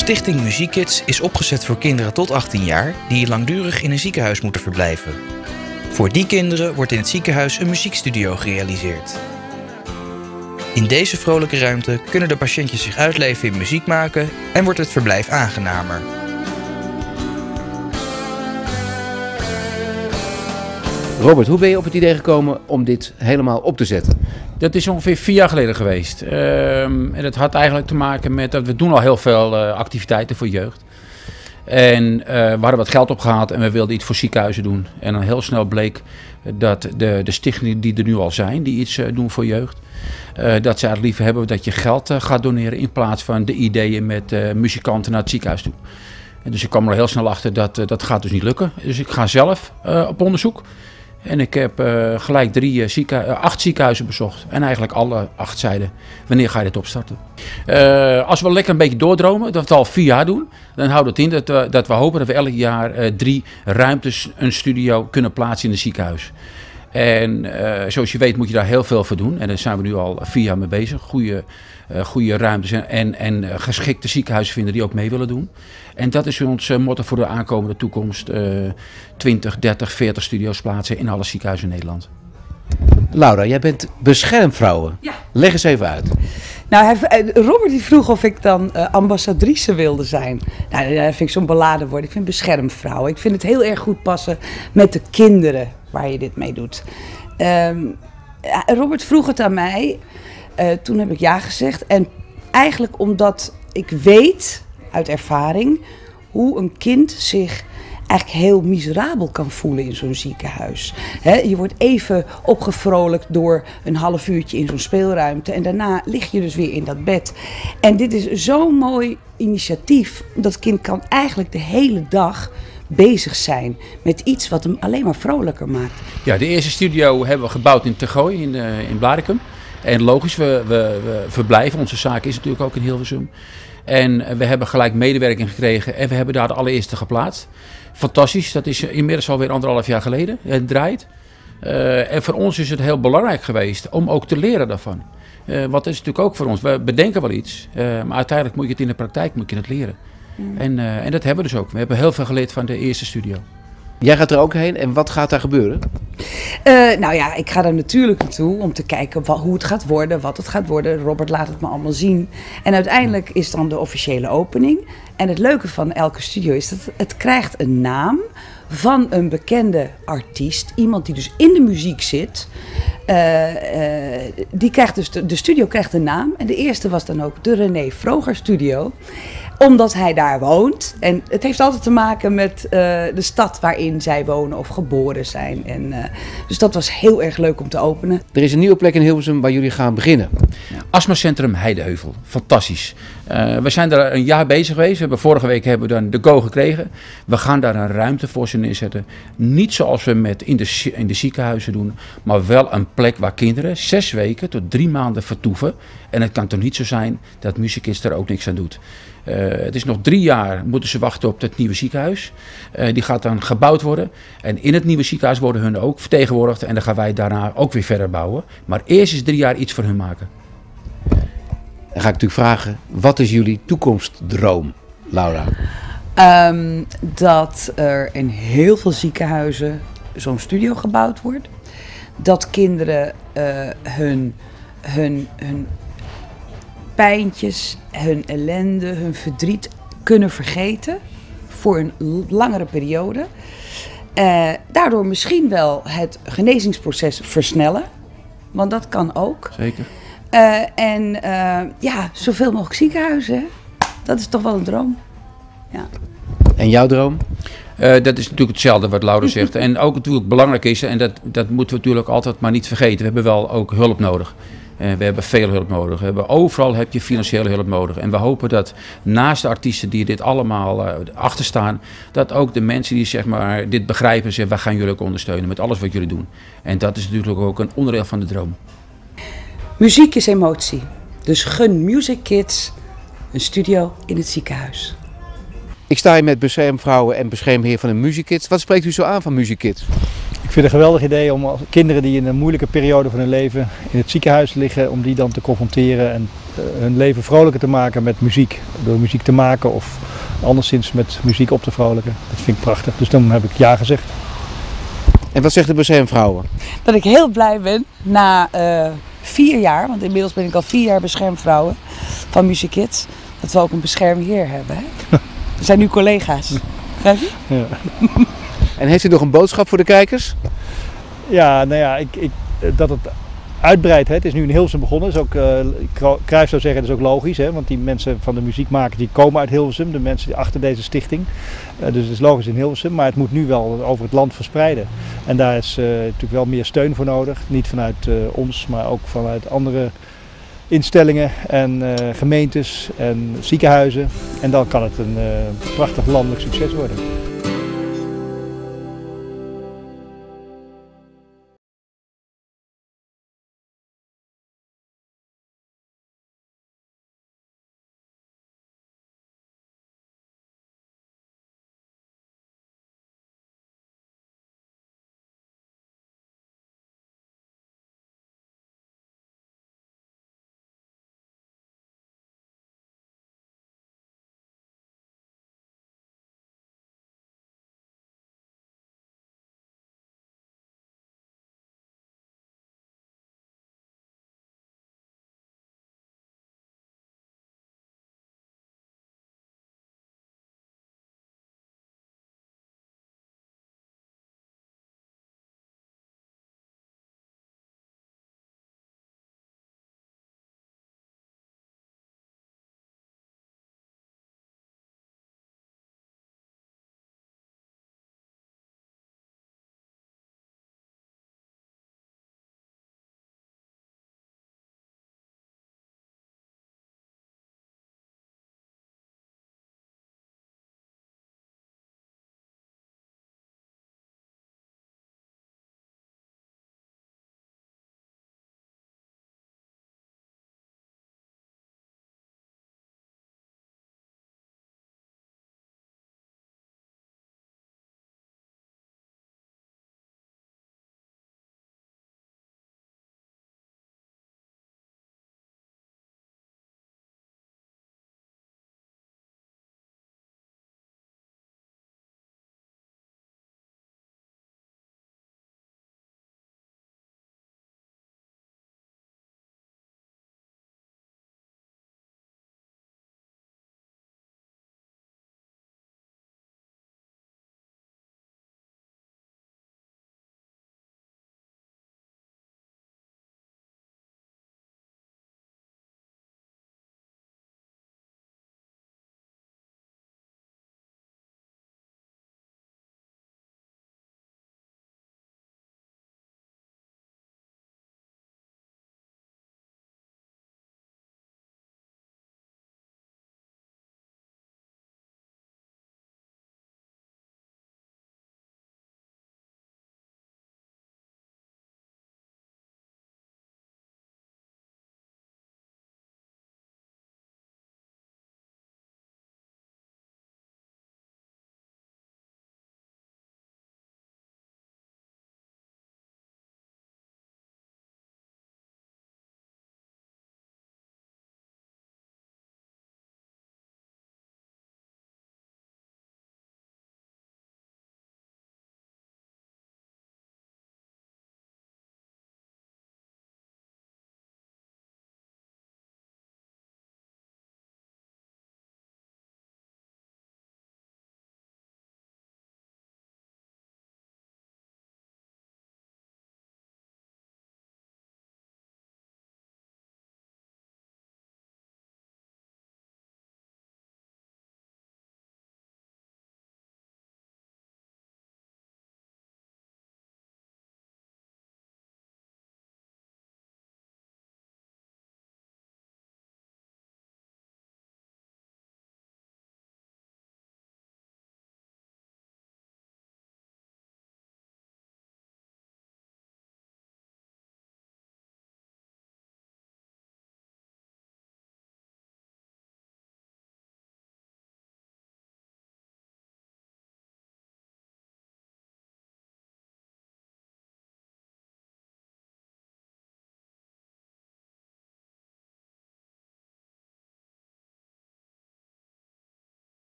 Stichting Muziekkids is opgezet voor kinderen tot 18 jaar die langdurig in een ziekenhuis moeten verblijven. Voor die kinderen wordt in het ziekenhuis een muziekstudio gerealiseerd. In deze vrolijke ruimte kunnen de patiëntjes zich uitleven in muziek maken en wordt het verblijf aangenamer. Robert, hoe ben je op het idee gekomen om dit helemaal op te zetten? Dat is ongeveer 4 jaar geleden geweest. En dat had eigenlijk te maken met dat we doen al heel veel activiteiten voor jeugd. En we hadden wat geld opgehaald en we wilden iets voor ziekenhuizen doen. En dan heel snel bleek dat de stichtingen die er nu al zijn, die iets doen voor jeugd, dat ze het liever hebben dat je geld gaat doneren in plaats van de ideeën met muzikanten naar het ziekenhuis toe. En dus ik kwam er heel snel achter dat gaat dus niet lukken. Dus ik ga zelf op onderzoek. En ik heb gelijk 8 ziekenhuizen bezocht. En eigenlijk alle 8 zeiden, wanneer ga je dit opstarten? Als we lekker een beetje doordromen, dat we het al 4 jaar doen, dan houdt het in dat we hopen dat we elk jaar 3 ruimtes, een studio kunnen plaatsen in een ziekenhuis. En zoals je weet moet je daar heel veel voor doen. En daar zijn we nu al 4 jaar mee bezig. Goede ruimtes en geschikte ziekenhuizen vinden die ook mee willen doen. En dat is ons motto voor de aankomende toekomst. 20, 30, 40 studio's plaatsen in alle ziekenhuizen in Nederland. Laura, jij bent beschermvrouwen. Ja. Leg eens even uit. Nou, Robert die vroeg of ik dan ambassadrice wilde zijn. Nou, dat vind ik zo'n beladen woord. Ik vind beschermvrouw. Ik vind het heel erg goed passen met de kinderen waar je dit mee doet. Robert vroeg het aan mij. Toen heb ik ja gezegd. En eigenlijk omdat ik weet uit ervaring hoe een kind zich eigenlijk heel miserabel kan voelen in zo'n ziekenhuis. Je wordt even opgevrolijkt door een half uurtje in zo'n speelruimte en daarna lig je dus weer in dat bed. En dit is zo'n mooi initiatief. Dat kind kan eigenlijk de hele dag bezig zijn met iets wat hem alleen maar vrolijker maakt. Ja, de eerste studio hebben we gebouwd in Tergooi in Blaricum. En logisch, we verblijven. Onze zaak is natuurlijk ook in Hilversum. En we hebben gelijk medewerking gekregen en we hebben daar de allereerste geplaatst. Fantastisch, dat is inmiddels alweer 1,5 jaar geleden. Het draait. En voor ons is het heel belangrijk geweest om ook te leren daarvan. Wat is natuurlijk ook voor ons. We bedenken wel iets, maar uiteindelijk moet je het in de praktijk het leren. En dat hebben we dus ook. We hebben heel veel geleerd van de eerste studio. Jij gaat er ook heen en wat gaat daar gebeuren? Nou ja, ik ga er natuurlijk naartoe om te kijken hoe het gaat worden, wat het gaat worden. Robert laat het me allemaal zien. En uiteindelijk is dan de officiële opening. En het leuke van elke studio is dat het krijgt een naam van een bekende artiest. Iemand die dus in de muziek zit. Die krijgt dus de studio krijgt een naam. En de eerste was dan ook de René Vroger Studio. Omdat hij daar woont. En het heeft altijd te maken met de stad waarin zij wonen of geboren zijn. Dus dat was heel erg leuk om te openen. Er is een nieuwe plek in Hilversum waar jullie gaan beginnen. Astmacentrum Heideheuvel. Fantastisch. We zijn daar een jaar bezig geweest. Vorige week hebben we dan de go gekregen. We gaan daar een ruimte voor ze neerzetten. Niet zoals we in de ziekenhuizen doen. Maar wel een plek waar kinderen 6 weken tot 3 maanden vertoeven. En het kan toch niet zo zijn dat Muziekkids er ook niks aan doet. Het is nog 3 jaar moeten ze wachten op het nieuwe ziekenhuis. Die gaat dan gebouwd worden. En in het nieuwe ziekenhuis worden hun ook vertegenwoordigd. En dan gaan wij daarna ook weer verder bouwen. Maar eerst is 3 jaar iets voor hun maken. Dan ga ik natuurlijk vragen, wat is jullie toekomstdroom, Laura? Dat er in heel veel ziekenhuizen zo'n studio gebouwd wordt. Dat kinderen hun pijntjes, hun ellende, hun verdriet kunnen vergeten voor een langere periode. Daardoor misschien wel het genezingsproces versnellen, want dat kan ook. Zeker. Zoveel mogelijk ziekenhuizen, hè? Dat is toch wel een droom. Ja. En jouw droom? Dat is natuurlijk hetzelfde wat Laura zegt. En ook natuurlijk belangrijk is, en dat moeten we natuurlijk altijd maar niet vergeten. We hebben wel ook hulp nodig. We hebben veel hulp nodig. Overal heb je financiële hulp nodig. En we hopen dat naast de artiesten die dit allemaal achter staan, dat ook de mensen die zeg maar dit begrijpen, zeggen, wij gaan jullie ook ondersteunen met alles wat jullie doen. En dat is natuurlijk ook een onderdeel van de droom. Muziek is emotie. Dus gun Muziekkids een studio in het ziekenhuis. Ik sta hier met beschermvrouwen en beschermheer van de Muziekkids. Wat spreekt u zo aan van Muziekkids? Ik vind het een geweldig idee om kinderen die in een moeilijke periode van hun leven in het ziekenhuis liggen, om die dan te confronteren en hun leven vrolijker te maken met muziek. Door muziek te maken of anderszins met muziek op te vrolijken. Dat vind ik prachtig. Dus dan heb ik ja gezegd. En wat zegt de beschermvrouwen? Dat ik heel blij ben na 4 jaar, want inmiddels ben ik al 4 jaar beschermvrouwen van Music Kids, dat we ook een beschermheer hebben. Hè? We zijn nu collega's. Begrijp je? Ja. En heeft u nog een boodschap voor de kijkers? Ja, nou ja, dat het uitbreidt. Hè. Het is nu in Hilversum begonnen. Is ook, Cruijff zou zeggen, dat is ook logisch. Hè, want die mensen van de muziek maken, die komen uit Hilversum. De mensen die achter deze stichting. Dus het is logisch in Hilversum. Maar het moet nu wel over het land verspreiden. En daar is natuurlijk wel meer steun voor nodig. Niet vanuit ons, maar ook vanuit andere instellingen en gemeentes en ziekenhuizen. En dan kan het een prachtig landelijk succes worden.